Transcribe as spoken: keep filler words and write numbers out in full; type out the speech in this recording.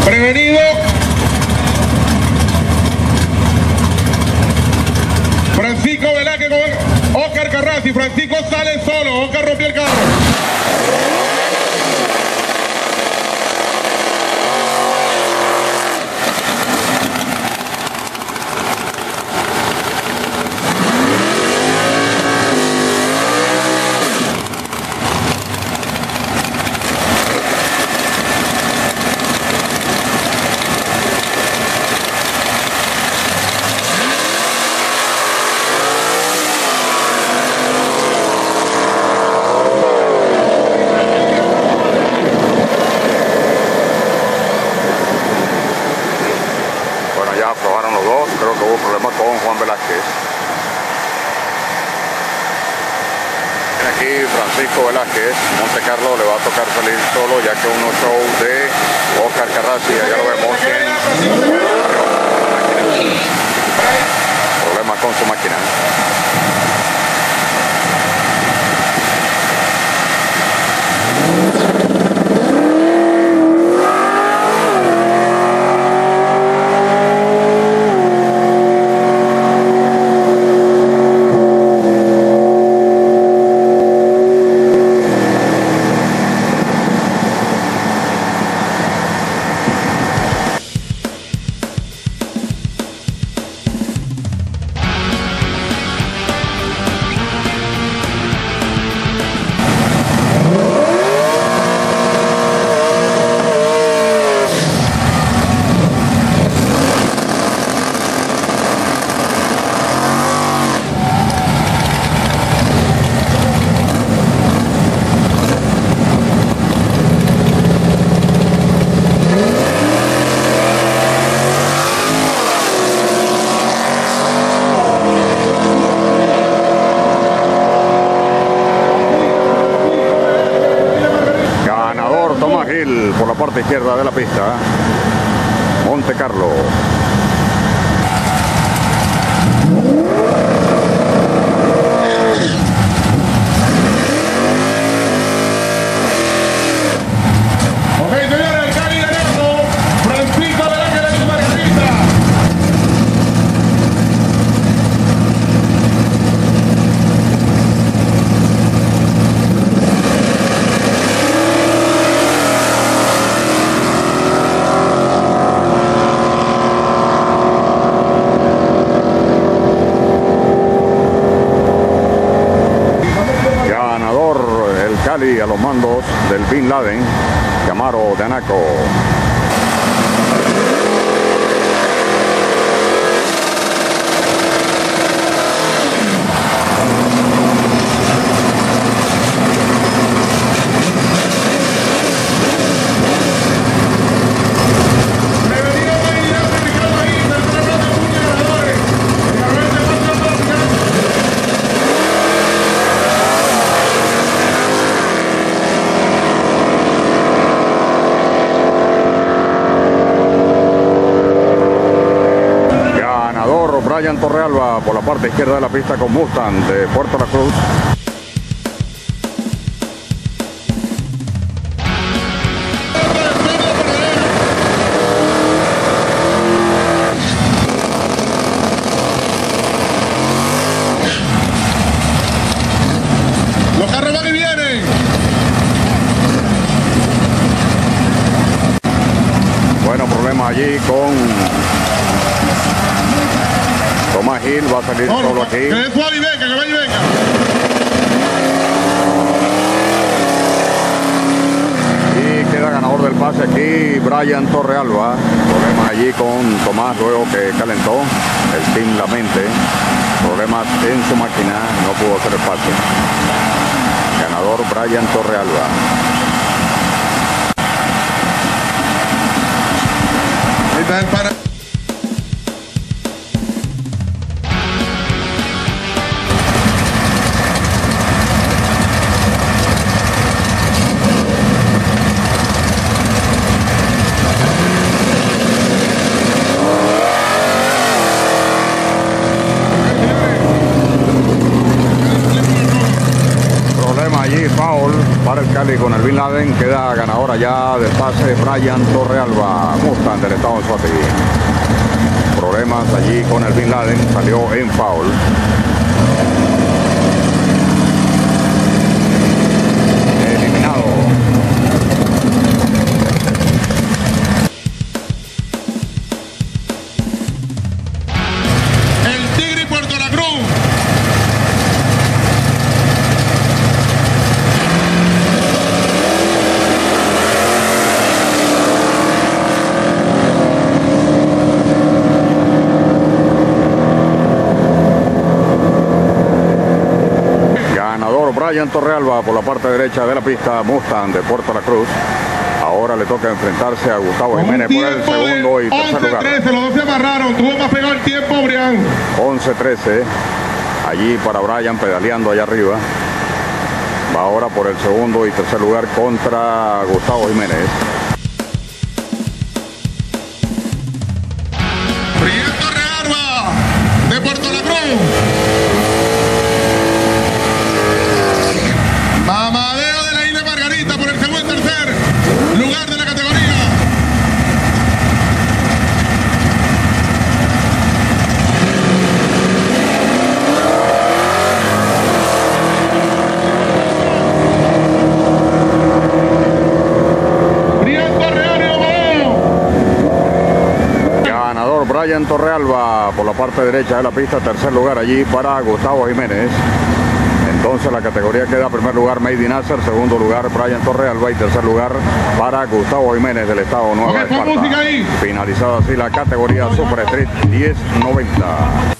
Prevenido. Francisco Velázquez con Oscar Carrassi. Francisco sale solo. Oscar rompió el carro. Aflojaron los dos, creo que hubo problemas con Juan Velázquez. Aquí Francisco Velázquez, Monte Carlo le va a tocar salir solo, ya que uno show de Oscar Carrassi, allá lo vemos en problemas con su máquina. Por la parte izquierda de la pista, Monte Carlo. Ok, señores, el Cali ganando. Francisco Velázquez de su margarita. Cali a los mandos del Bin Laden, Camaro de Anaco. Brian Torrealba por la parte izquierda de la pista con Mustang de Puerto La Cruz. Los carros van y vienen. Bueno, problemas allí con Tomás Gil, va a salir no, solo no, aquí. Que es suave y venga, que vaya y venga. Y queda ganador del pase aquí Brian Torrealba. Problemas allí con Tomás luego que calentó el Team La Mente. Problemas en su máquina, no pudo hacer el pase. Ganador Brian Torrealba. Ahí está el para. Allí foul para el Cali con el Bin Laden. Queda ganadora ya del pase Brian Torrealba, Mustang del estado de Anzoátegui. Problemas allí con el Bin Laden, salió en foul. Eliminado. El Tigre y Puerto La Cruz. Brian Torrealba por la parte derecha de la pista, Mustang de Puerto La Cruz. Ahora le toca enfrentarse a Gustavo Jiménez por el segundo y tercer lugar. once trece, los dos se amarraron, tuvo más pegado el tiempo, Brian. once trece, allí para Brian pedaleando allá arriba. Va ahora por el segundo y tercer lugar contra Gustavo Jiménez. Brian Torrealba de Puerto La Cruz. Mamadeo de la isla Margarita por el segundo y tercer lugar de la categoría. Brian Torrealba. Ganador Brian Torrealba por la parte derecha de la pista, tercer lugar allí para Gustavo Jiménez. Entonces la categoría queda primer lugar Mady Nasser, segundo lugar Brian Torrealba y tercer lugar para Gustavo Jiménez del estado Nueva Ok, pon música Esparta. ahí. Finalizada así la categoría Super Street diez noventa.